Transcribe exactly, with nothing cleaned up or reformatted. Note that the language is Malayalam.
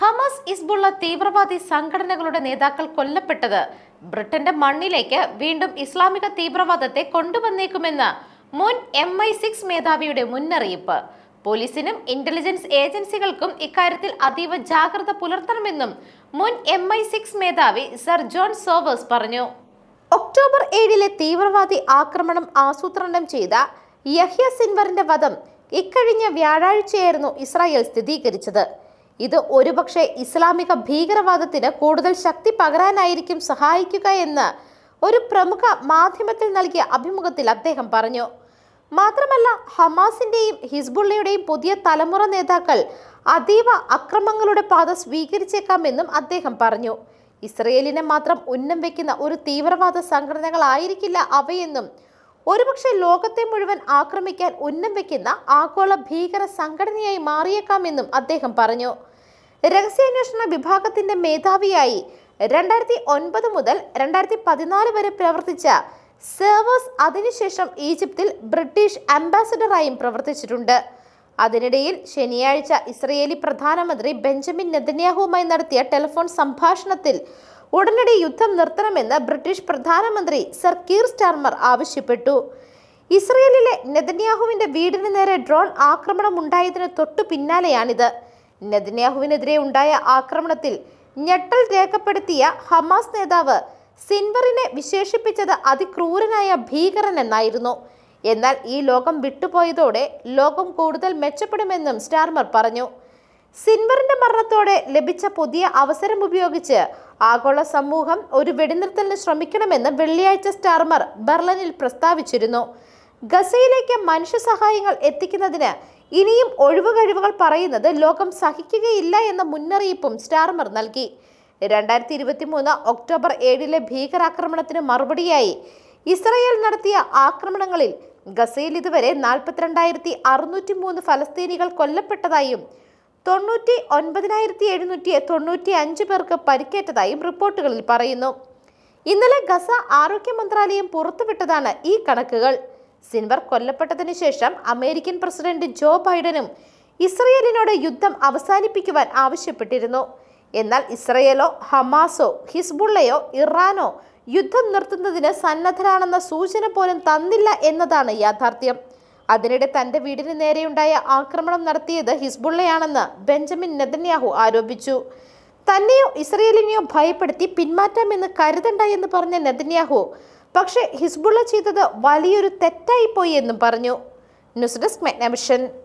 ഹമാസ് ഹിസ്ബുള്ള തീവ്രവാദി സംഘടനകളുടെ നേതാക്കൾ കൊല്ലപ്പെട്ടത് ബ്രിട്ടന്റെ മണ്ണിലേക്ക് വീണ്ടും ഇസ്ലാമിക തീവ്രവാദത്തെ കൊണ്ടുവന്നേക്കുമെന്ന് മുൻ എം ഐ സിക്സ് മേധാവിയുടെ മുന്നറിയിപ്പ്. പോലീസിനും ഇന്റലിജൻസ് ഏജൻസികൾക്കും ഇക്കാര്യത്തിൽ അതീവ ജാഗ്രത പുലർത്തണമെന്നും മുൻ എം ഐ സിക്സ് മേധാവി സർ ജോൺ സോവേഴ്സ് പറഞ്ഞു. ഒക്ടോബർ ഏഴിലെ തീവ്രവാദി ആക്രമണം ആസൂത്രണം ചെയ്ത യഹ്യ സിൻവറിന്റെ വധം ഇക്കഴിഞ്ഞ വ്യാഴാഴ്ചയായിരുന്നു ഇസ്രായേൽ സ്ഥിരീകരിച്ചത്. ഇത് ഒരുപക്ഷെ ഇസ്ലാമിക ഭീകരവാദത്തിന് കൂടുതൽ ശക്തി പകരാനായിരിക്കും സഹായിക്കുക എന്ന് ഒരു പ്രമുഖ മാധ്യമത്തിൽ നൽകിയ അഭിമുഖത്തിൽ അദ്ദേഹം പറഞ്ഞു. മാത്രമല്ല, ഹമാസിന്റെയും ഹിസ്ബുള്ളയുടെയും പുതിയ തലമുറ നേതാക്കൾ അതീവ അക്രമങ്ങളുടെ പാത സ്വീകരിച്ചേക്കാമെന്നും അദ്ദേഹം പറഞ്ഞു. ഇസ്രയേലിനെ മാത്രം ഉന്നം വെക്കുന്ന ഒരു തീവ്രവാദ സംഘടനകളായിരിക്കില്ല അവയെന്നും ഒരുപക്ഷെ ലോകത്തെ മുഴുവൻ ആക്രമിക്കാൻ ഉന്നം വെക്കുന്ന ആഗോള ഭീകര സംഘടനയായി മാറിയേക്കാമെന്നും അദ്ദേഹം പറഞ്ഞു. രഹസ്യാന്വേഷണ വിഭാഗത്തിന്റെ മേധാവിയായി രണ്ടായിരത്തി ഒൻപത് മുതൽ രണ്ടായിരത്തി പതിനാല് വരെ പ്രവർത്തിച്ച സേവേഴ്സ് അതിനുശേഷം ഈജിപ്തിൽ ബ്രിട്ടീഷ് അംബാസഡറായും പ്രവർത്തിച്ചിട്ടുണ്ട്. അതിനിടയിൽ ശനിയാഴ്ച ഇസ്രയേലി പ്രധാനമന്ത്രി ബെഞ്ചമിൻ നെതന്യാഹുവുമായി നടത്തിയ ടെലിഫോൺ സംഭാഷണത്തിൽ ഉടനടി യുദ്ധം നിർത്തണമെന്ന് ബ്രിട്ടീഷ് പ്രധാനമന്ത്രി സർ കീർ സ്റ്റാർമർ ആവശ്യപ്പെട്ടു. ഇസ്രയേലിലെ നെതന്യാഹുവിന്റെ വീടിന് നേരെ ഡ്രോൺ ആക്രമണം ഉണ്ടായതിന് തൊട്ടു പിന്നാലെയാണിത്. നെതന്യാഹുവിനെതിരെ ഉണ്ടായ ആക്രമണത്തിൽ ഞെട്ടൽ രേഖപ്പെടുത്തിയ ഹമാസ് നേതാവ് സിൻവറിനെ വിശേഷിപ്പിച്ചത് അതിക്രൂരനായ ഭീകരൻ എന്നായിരുന്നു. എന്നാൽ ഈ ലോകം വിട്ടുപോയതോടെ ലോകം കൂടുതൽ മെച്ചപ്പെടുമെന്നും സ്റ്റാർമർ പറഞ്ഞു. സിൻവറിന്റെ മരണത്തോടെ ലഭിച്ച പുതിയ അവസരം ഉപയോഗിച്ച് ആഗോള സമൂഹം ഒരു വെടിനിർത്തലിന് ശ്രമിക്കണമെന്ന് വെള്ളിയാഴ്ച സ്റ്റാർമർ ബെർലിനിൽ പ്രസ്താവിച്ചിരുന്നു. ഗസയിലേക്ക് മനുഷ്യ സഹായങ്ങൾ എത്തിക്കുന്നതിന് ഇനിയും ഒഴിവുകഴിവുകൾ പറയുന്നത് ലോകം സഹിക്കുകയില്ല എന്ന മുന്നറിയിപ്പും സ്റ്റാർമർ നൽകി. രണ്ടായിരത്തി ഇരുപത്തി മൂന്ന് ഒക്ടോബർ ഏഴിലെ ഭീകരാക്രമണത്തിന് മറുപടിയായി ഇസ്രായേൽ നടത്തിയ ആക്രമണങ്ങളിൽ ഗസയിൽ ഇതുവരെ നാൽപ്പത്തിരണ്ടായിരത്തി അറുന്നൂറ്റി മൂന്ന് ഫലസ്തീനികൾ കൊല്ലപ്പെട്ടതായും തൊണ്ണൂറ്റി ഒൻപതിനായിരത്തി എഴുന്നൂറ്റി തൊണ്ണൂറ്റി അഞ്ച് പേർക്ക് പരിക്കേറ്റതായും റിപ്പോർട്ടുകളിൽ പറയുന്നു. ഇന്നലെ ഗസ ആരോഗ്യ മന്ത്രാലയം പുറത്തുവിട്ടതാണ് ഈ കണക്കുകൾ. സിൻവർ കൊല്ലപ്പെട്ടതിനു ശേഷം അമേരിക്കൻ പ്രസിഡന്റ് ജോ ബൈഡനും ഇസ്രയേലിനോട് യുദ്ധം അവസാനിപ്പിക്കുവാൻ ആവശ്യപ്പെട്ടിരുന്നു. എന്നാൽ ഇസ്രയേലോ ഹമാസോ ഹിസ്ബുള്ളയോ ഇറാനോ യുദ്ധം നിർത്തുന്നതിന് സന്നദ്ധരാണെന്ന സൂചന പോലും തന്നില്ല എന്നതാണ് യാഥാർത്ഥ്യം. അതിനിടെ തന്റെ വീടിന് നേരെയുണ്ടായ ആക്രമണം നടത്തിയത് ഹിസ്ബുള്ളയാണെന്ന് ബെഞ്ചമിൻ നെതന്യാഹു ആരോപിച്ചു. തന്നെയോ ഇസ്രയേലിനെയോ ഭയപ്പെടുത്തി പിന്മാറ്റാമെന്ന് കരുതണ്ട എന്ന് പറഞ്ഞ നെതന്യാഹു പക്ഷേ ഹിസ്ബുള്ള ചെയ്തത് വലിയൊരു തെറ്റായിപ്പോയി എന്നും പറഞ്ഞു. News desk Magnavision.